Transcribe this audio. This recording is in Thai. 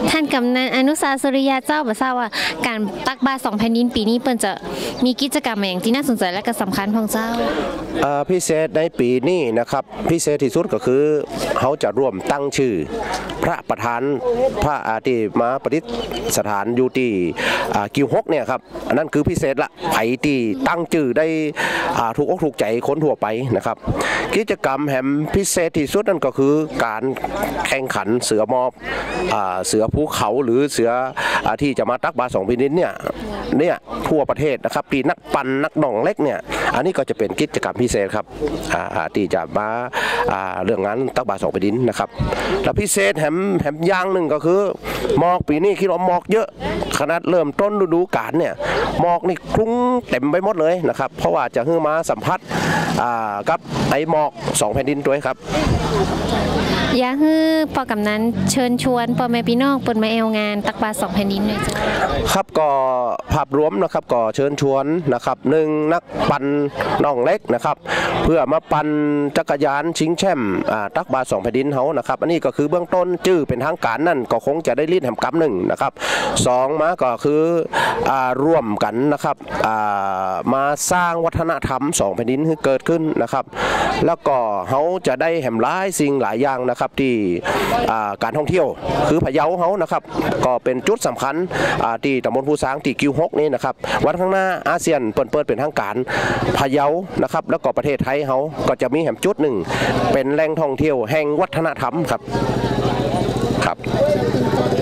ท่านกำนันอนุสาสุริยาเจ้าบอกทราบว่าการตักบาตร2 แผ่นดินปีนี้เปิ้นจะมีกิจกรรมอย่างที่น่าสนใจและก็สำคัญของเจ้าพิเศษในปีนี้นะครับพิเศษที่สุดก็คือเขาจะร่วมตั้งชื่อพระประธานพระอาทิมาประดิษฐานอยู่ที่กิวฮกเนี่ยครับอันนั้นคือพิเศษละไผ่ที่ตั้งชื่อได้ถูกอกถูกใจคนทั่วไปนะครับกิจกรรมแหมพิเศษที่สุดนั่นก็คือการแข่งขันเสือมอบเสือภูเขาหรือเสือที่จะมาตักบาตร2 แผ่นดินเนี่ยทั่วประเทศนะครับที่นักปั่นนักหน่องเล็กเนี่ยอันนี้ก็จะเป็นกิจกรรมพิเศษครับที่จะมาเรื่องงานตักบาตร2 แผ่นดินนะครับและพิเศษแหมอย่างหนึ่งก็คือหมอกปีนี้คิดว่าหมอกเยอะขนาดเริ่มต้นฤดูกาลเนี่ยหมอกนี่คลุ้งเต็มไปหมดเลยนะครับเพราะว่าจะให้มาสัมผัสกับไอ้หมอก2 แผ่นดินด้วยครับอยากให้ปอกำนั้นเชิญชวนพ่อแม่พี่น้องเปิดมาแอลงานตักบาตร2 แผ่นดินหน่อยจ้ะครับก็ภาพรวมนะครับก็เชิญชวนนะครับ1นักปั่นน้องเล็กนะครับเพื่อมาปั่นจักรยานชิงแชมป์ตักบาตร2 แผ่นดินเขานะครับอันนี้ก็คือเบื้องต้นชื่อเป็นทางการนั่นก็คงจะได้รีดแหมกำ1นะครับ2มาก็คือร่วมกันนะครับมาสร้างวัฒนธรรม2 แผ่นดินให้เกิดขึ้นนะครับแล้วก็เขาจะได้แหมหลายสิ่งหลายอย่างนะครับที่การท่องเที่ยวคือพะเยาเขานะครับก็เป็นจุดสำคัญที่ตำบลภูซางที่กิวฮกนี่นะครับวันข้างหน้าอาเซียนเปิดเป็นทางการพะเยานะครับแล้วก็ประเทศไทยเขาก็จะมีแห่งจุดหนึ่งเป็นแหล่งท่องเที่ยวแห่งวัฒนธรรมครับ